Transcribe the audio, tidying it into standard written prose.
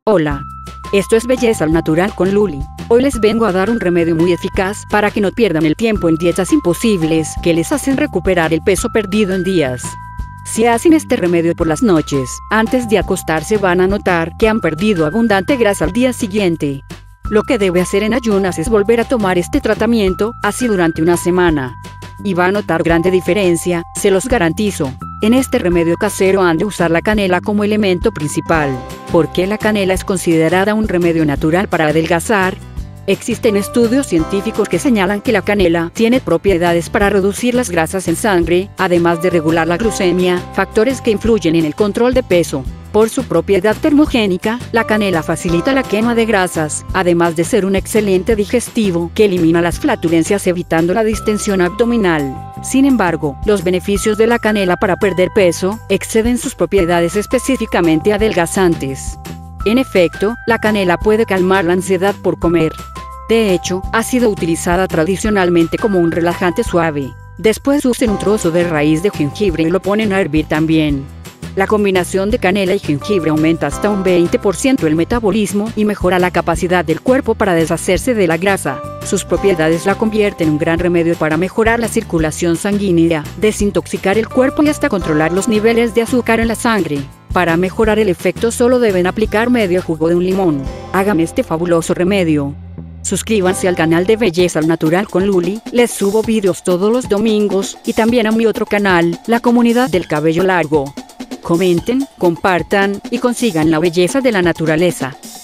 Hola. Esto es Belleza al Natural con Luli. Hoy les vengo a dar un remedio muy eficaz para que no pierdan el tiempo en dietas imposibles que les hacen recuperar el peso perdido en días. Si hacen este remedio por las noches, antes de acostarse van a notar que han perdido abundante grasa al día siguiente. Lo que debe hacer en ayunas es volver a tomar este tratamiento, así durante una semana. Y va a notar grande diferencia, se los garantizo. En este remedio casero han de usar la canela como elemento principal. ¿Por qué la canela es considerada un remedio natural para adelgazar? Existen estudios científicos que señalan que la canela tiene propiedades para reducir las grasas en sangre, además de regular la glucemia, factores que influyen en el control de peso. Por su propiedad termogénica, la canela facilita la quema de grasas, además de ser un excelente digestivo que elimina las flatulencias evitando la distensión abdominal. Sin embargo, los beneficios de la canela para perder peso exceden sus propiedades específicamente adelgazantes. En efecto, la canela puede calmar la ansiedad por comer. De hecho, ha sido utilizada tradicionalmente como un relajante suave. Después usen un trozo de raíz de jengibre y lo ponen a hervir también. La combinación de canela y jengibre aumenta hasta un 20% el metabolismo y mejora la capacidad del cuerpo para deshacerse de la grasa. Sus propiedades la convierten en un gran remedio para mejorar la circulación sanguínea, desintoxicar el cuerpo y hasta controlar los niveles de azúcar en la sangre. Para mejorar el efecto solo deben aplicar medio jugo de un limón. Hagan este fabuloso remedio. Suscríbanse al canal de Belleza al Natural con Luli, les subo vídeos todos los domingos, y también a mi otro canal, La Comunidad del Cabello Largo. Comenten, compartan, y consigan la belleza de la naturaleza.